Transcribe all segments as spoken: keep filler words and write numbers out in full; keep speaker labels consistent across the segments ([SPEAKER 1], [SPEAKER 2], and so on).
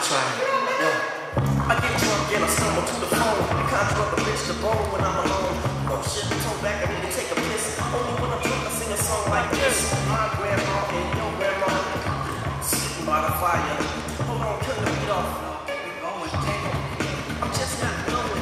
[SPEAKER 1] try. Yo, I get drunk and I stumble to the phone. I conjure up a bitch to bone when I'm alone. Oh shit, toe back, I need to take a piss. Only when I'm drunk I sing a song like this. My grandma and your grandma sitting by the fire. Hold on, turn the beat off. We going down. I'm just not knowing.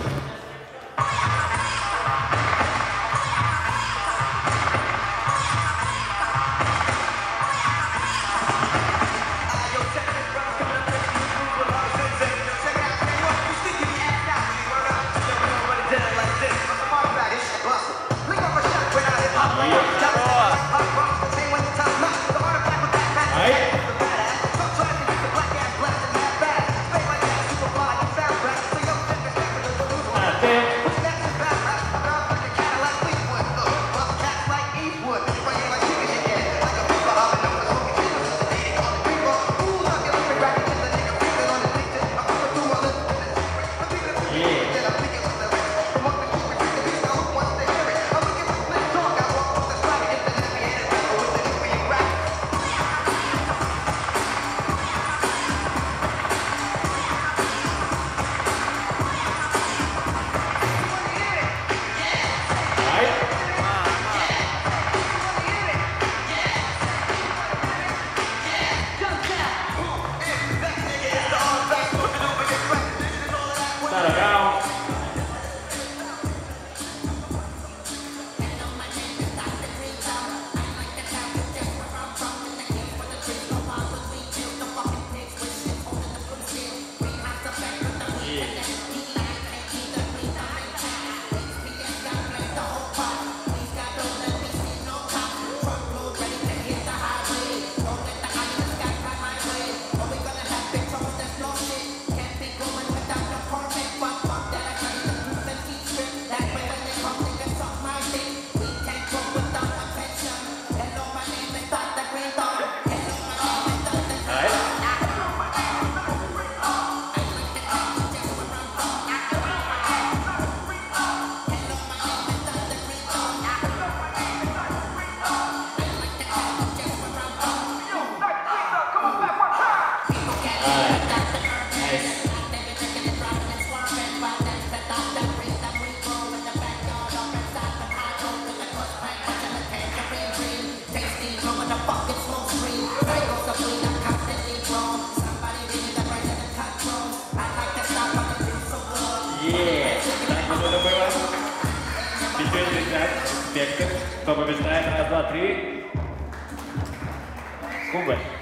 [SPEAKER 2] Biar ke Kubish, раз, два, три. Kubish.